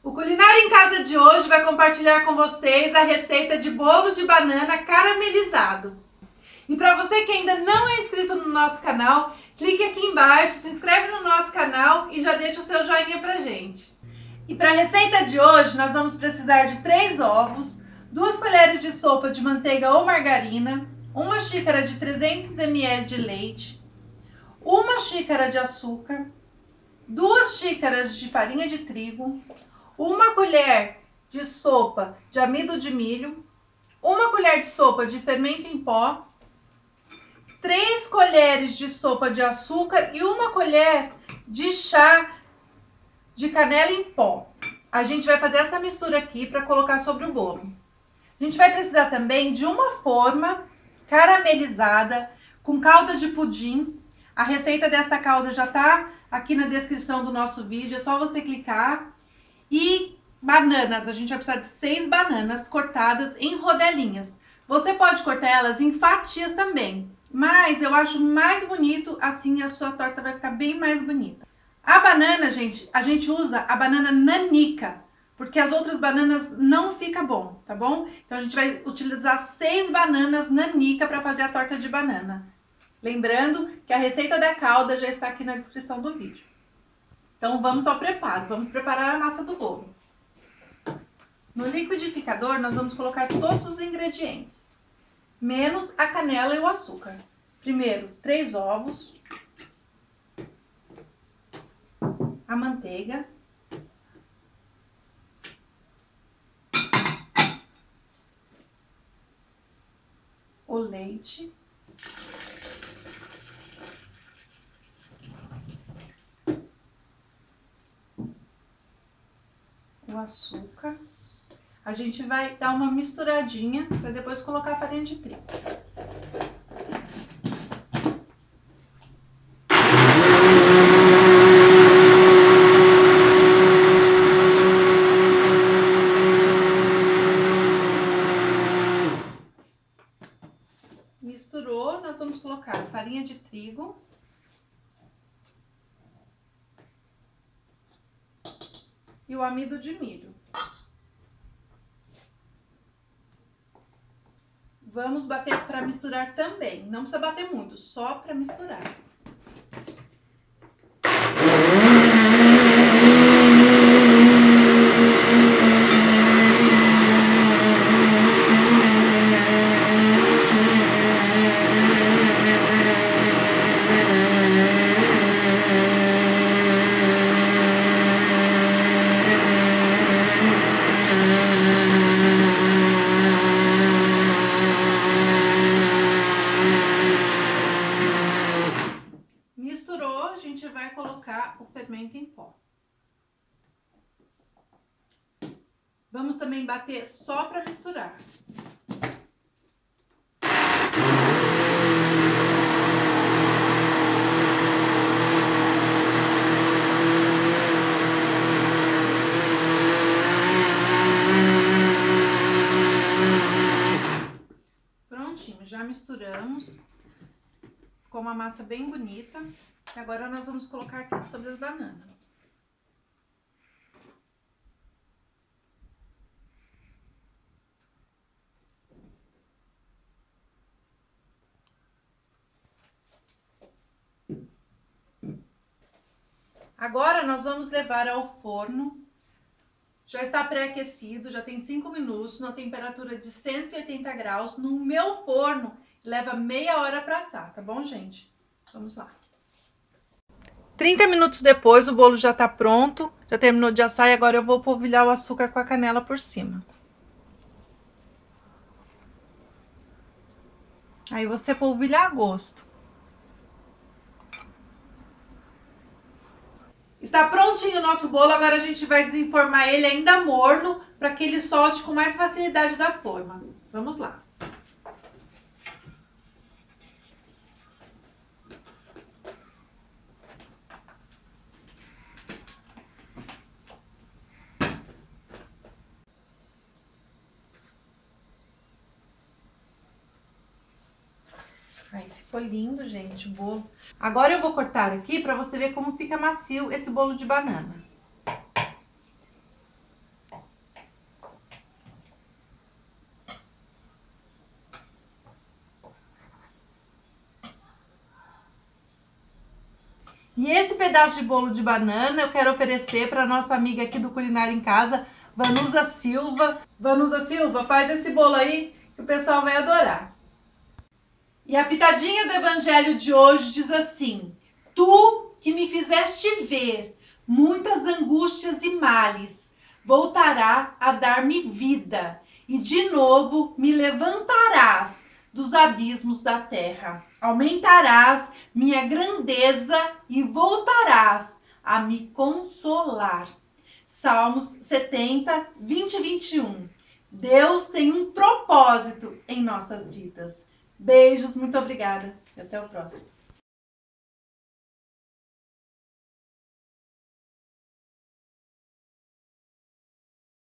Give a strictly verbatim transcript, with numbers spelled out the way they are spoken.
O Culinária em Casa de hoje vai compartilhar com vocês a receita de bolo de banana caramelizado. E para você que ainda não é inscrito no nosso canal, clique aqui embaixo, se inscreve no nosso canal e já deixa o seu joinha pra gente. E para a receita de hoje nós vamos precisar de três ovos, duas colheres de sopa de manteiga ou margarina, uma xícara de trezentos mililitros de leite, uma xícara de açúcar, duas xícaras de farinha de trigo, uma colher de sopa de amido de milho, uma colher de sopa de fermento em pó, três colheres de sopa de açúcar e uma colher de chá de canela em pó. A gente vai fazer essa mistura aqui para colocar sobre o bolo. A gente vai precisar também de uma forma caramelizada com calda de pudim. A receita dessa calda já tá aqui na descrição do nosso vídeo, é só você clicar. E bananas, a gente vai precisar de seis bananas cortadas em rodelinhas. Você pode cortar elas em fatias também, mas eu acho mais bonito, assim a sua torta vai ficar bem mais bonita. A banana, gente, a gente usa a banana nanica, porque as outras bananas não fica bom, tá bom? Então a gente vai utilizar seis bananas nanica para fazer a torta de banana. Lembrando que a receita da calda já está aqui na descrição do vídeo. Então vamos ao preparo, vamos preparar a massa do bolo. No liquidificador nós vamos colocar todos os ingredientes, menos a canela e o açúcar. Primeiro, três ovos, a manteiga, o leite, o açúcar. A gente vai dar uma misturadinha para depois colocar a farinha de trigo. Misturou, nós vamos colocar a farinha de trigo. E o amido de milho. Vamos bater para misturar também. Não precisa bater muito, só para misturar. A gente vai colocar o fermento em pó. Vamos também bater só para misturar. Prontinho, já misturamos. Ficou uma massa bem bonita. Agora nós vamos colocar aqui sobre as bananas. Agora nós vamos levar ao forno. Já está pré-aquecido, já tem cinco minutos, na temperatura de cento e oitenta graus. No meu forno, leva meia hora para assar, tá bom, gente? Vamos lá. trinta minutos depois, o bolo já tá pronto, já terminou de assar e agora eu vou polvilhar o açúcar com a canela por cima. Aí você polvilha a gosto. Está prontinho o nosso bolo, agora a gente vai desenformar ele ainda morno, para que ele solte com mais facilidade da forma. Vamos lá. Aí ficou lindo, gente, o bolo. Agora eu vou cortar aqui para você ver como fica macio esse bolo de banana. E esse pedaço de bolo de banana eu quero oferecer para nossa amiga aqui do Culinária em Casa, Vanusa Silva. Vanusa Silva, faz esse bolo aí que o pessoal vai adorar. E a pitadinha do evangelho de hoje diz assim: Tu que me fizeste ver muitas angústias e males, voltará a dar-me vida, e de novo me levantarás dos abismos da terra. Aumentarás minha grandeza e voltarás a me consolar. Salmos setenta, vinte e vinte e um. Deus tem um propósito em nossas vidas. Beijos, muito obrigada e até o próximo.